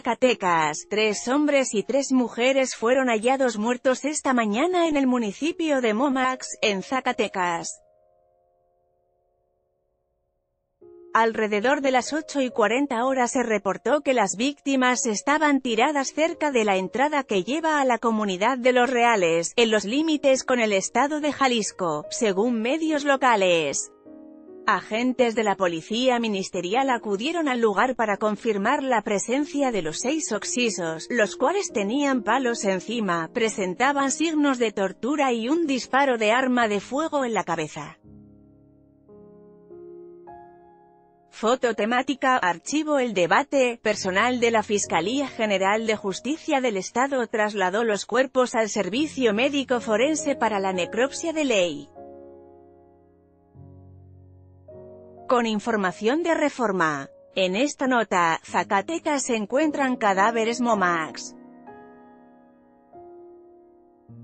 Zacatecas. 3 hombres y 3 mujeres fueron hallados muertos esta mañana en el municipio de Momax, en Zacatecas. Alrededor de las 8:40 se reportó que las víctimas estaban tiradas cerca de la entrada que lleva a la comunidad de Los Reales, en los límites con el estado de Jalisco, según medios locales. Agentes de la policía ministerial acudieron al lugar para confirmar la presencia de los 6 occisos, los cuales tenían palos encima, presentaban signos de tortura y un disparo de arma de fuego en la cabeza. Foto temática, archivo El debate. Personal de la Fiscalía General de Justicia del Estado trasladó los cuerpos al servicio médico forense para la necropsia de ley. Con información de Reforma. En esta nota, Zacatecas se encuentran cadáveres Momax.